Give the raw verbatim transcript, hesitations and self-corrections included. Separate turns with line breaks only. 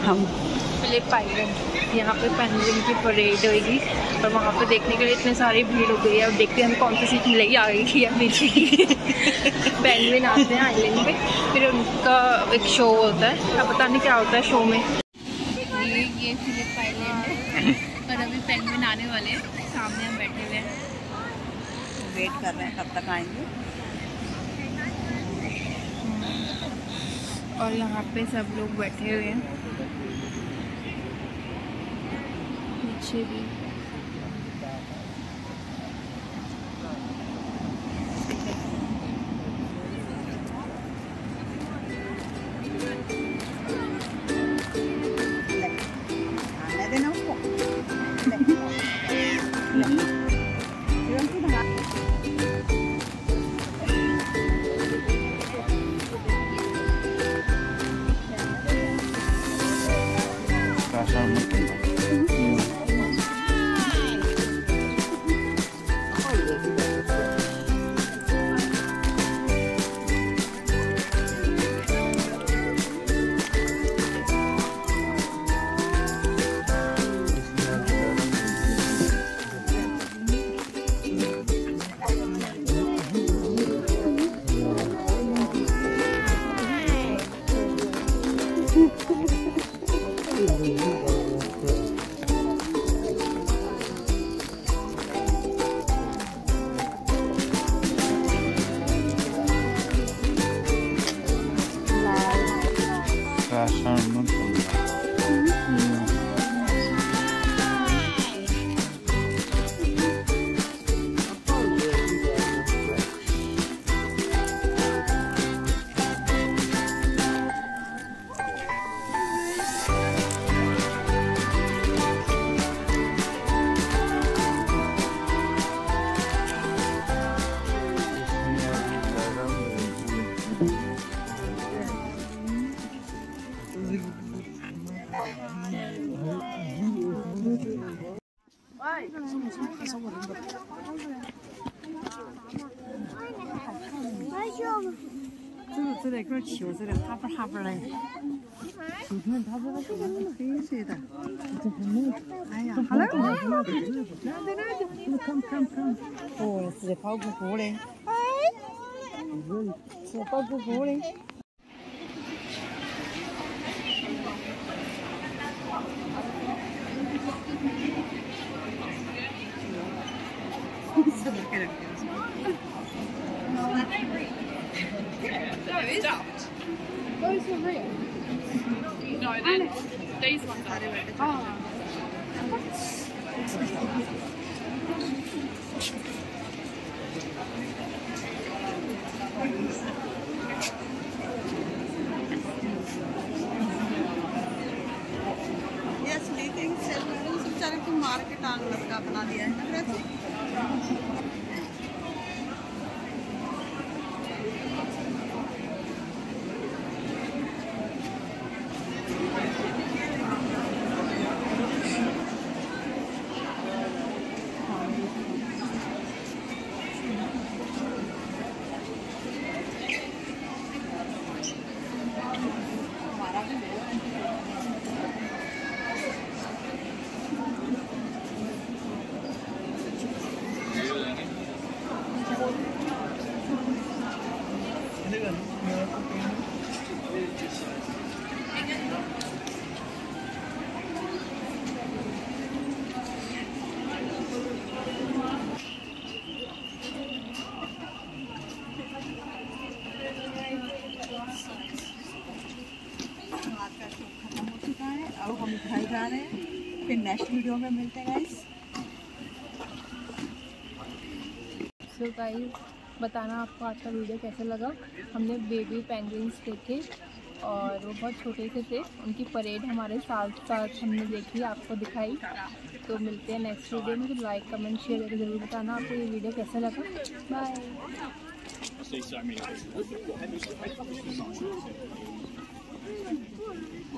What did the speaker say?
हम Philip island, यहाँ पे पेंगुइन की परेड होगी और वहाँ पे देखने के लिए इतने सारी भीड़ हो गई है। अब देखते हैं हमें कौन सी सीट मिलेगी, आगे की या पीछे की। पेंगुइन आते हैं आइलैंड पे, फिर उनका एक शो होता है, अब पता नहीं क्या होता है शो में। ये ये फिलिप आइलैंड है और अभी पेंगुइन आने वाले हैं, सामने हम बैठे हुए हैं, वेट कर रहे हैं कब तक आएंगे। और यहाँ पे सब लोग बैठे हुए हैं, पीछे भी।这这个球这个哈不哈不嘞，你看它这个是黑色的，这很美。哎呀，好了，来来来 ，come come come， 哦，是跑步步嘞，是跑步步嘞。
No, it's stuffed. Those are real. No, then these ones are. Oh.
ये असली थिंग सेल बेचारे को मार के टांग लटका बना दिया है ना वैसे। अब हम घर जा रहे हैं, फिर नेक्स्ट वीडियो में मिलते हैं गाइस।
सो गाइस, बताना आपको आज का वीडियो कैसा लगा। हमने बेबी पेंगुइन्स देखे और वो बहुत छोटे से थे, उनकी परेड हमारे साथ साथ हमने देखी, आपको दिखाई। तो मिलते हैं नेक्स्ट वीडियो में, तो लाइक कमेंट शेयर करके ज़रूर बताना आपको ये वीडियो कैसा लगा। बाय।